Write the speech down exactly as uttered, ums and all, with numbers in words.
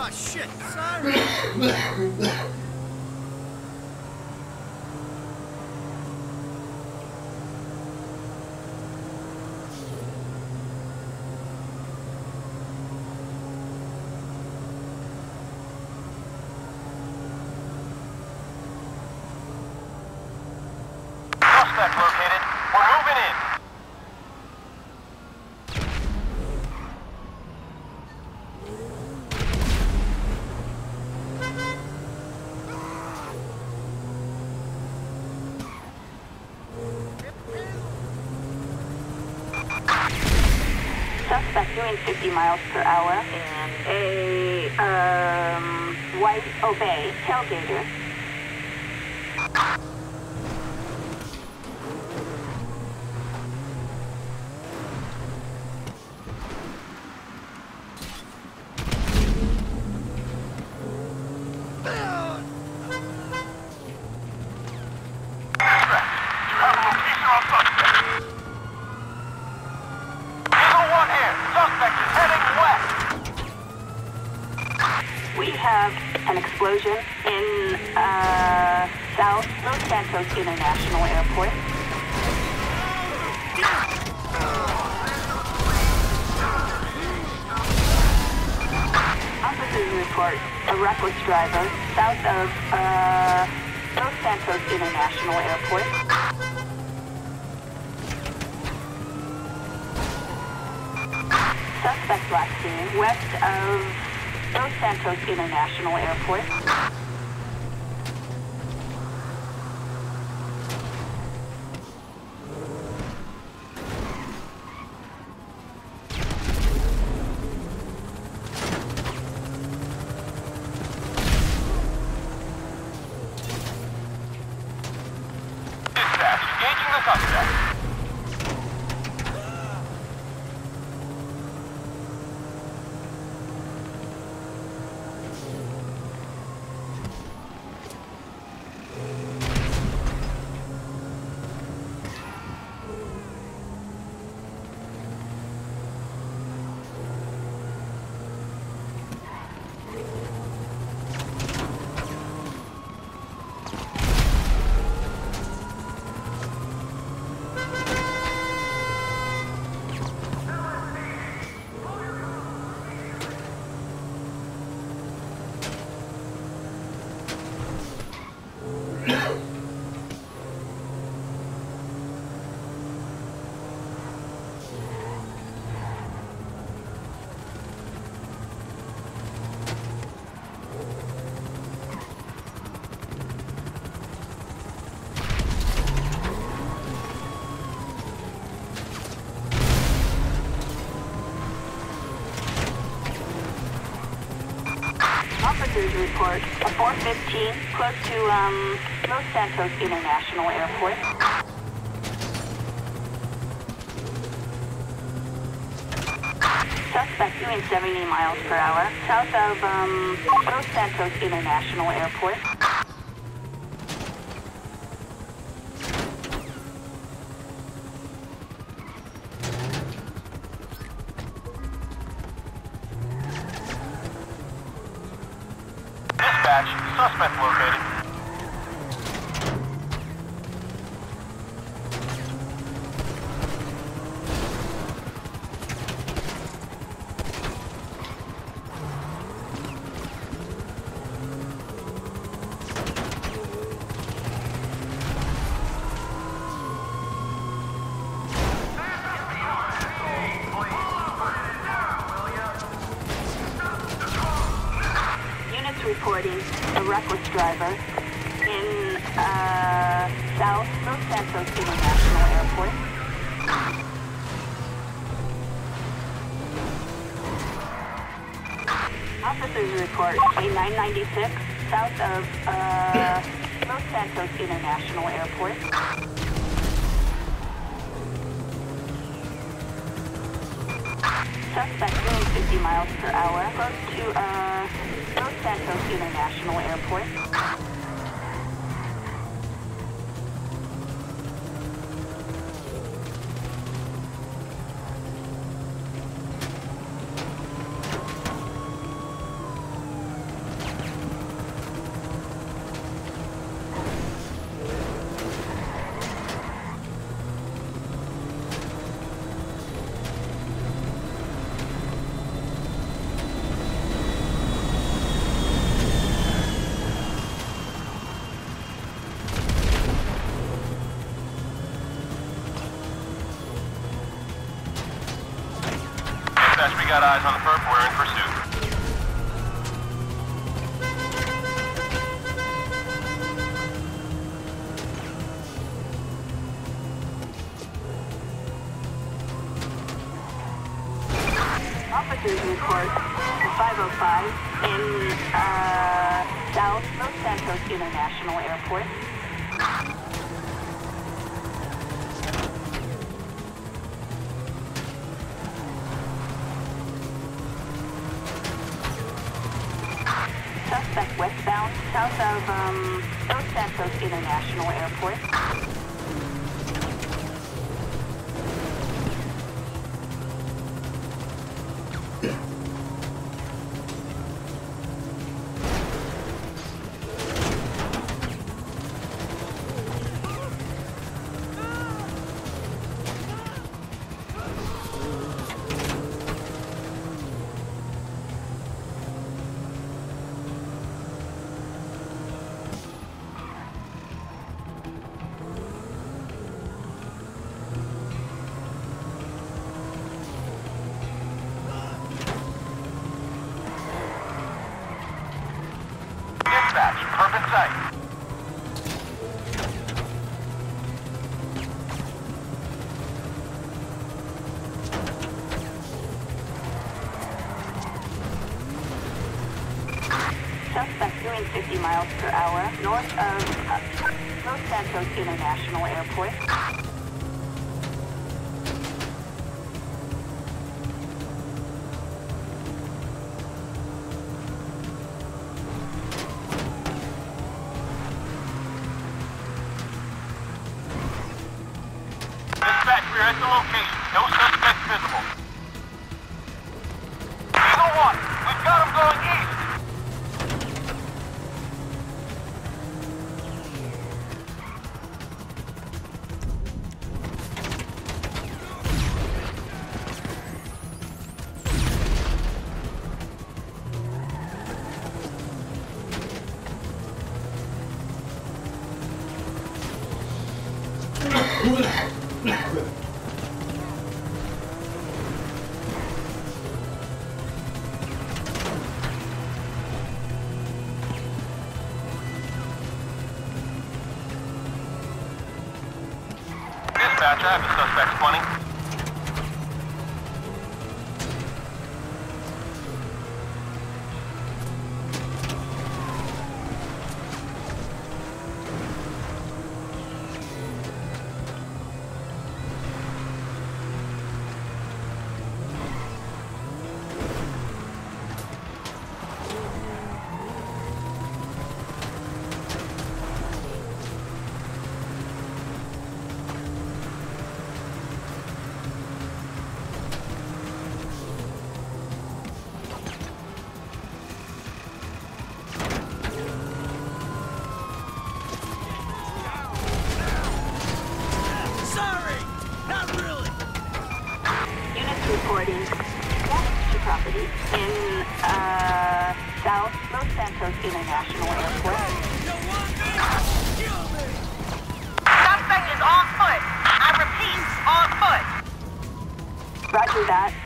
Oh, shit, sorry. Suspect located. We're moving in. Suspect doing fifty miles per hour and a um, white Obey tailgater. We have an explosion in uh, South Los Santos International Airport. Officers report a reckless driver south of uh, Los Santos International Airport. Suspect last seen west of Los Santos International Airport. Dispatch, engaging the suspect. Officers report a four fifteen close to um, Los Santos International Airport. Suspect doing seventy miles per hour south of um, Los Santos International Airport. Dispatch, suspect located. Reporting a reckless driver in uh, South Los Santos International Airport. Officers report a nine ninety-six south of uh, Los Santos International Airport. Suspect doing fifty miles per hour close to uh, Los Santos International Airport. We got eyes on the perp. We're in pursuit. Officers report five oh five in uh, South Los Santos International Airport. Suspect westbound, south of um, Los Santos International Airport. Dispatch, perp in sight. Suspect doing fifty miles per hour north of uh, Los Santos International Airport. Dispatch, we're at the location. No suspects visible. Eagle one, we've got him going east. Dispatch, I have the suspects twenty. Reporting damage to property in uh, South Los Santos International Airport. Suspect is on foot. I repeat, on foot. Roger that.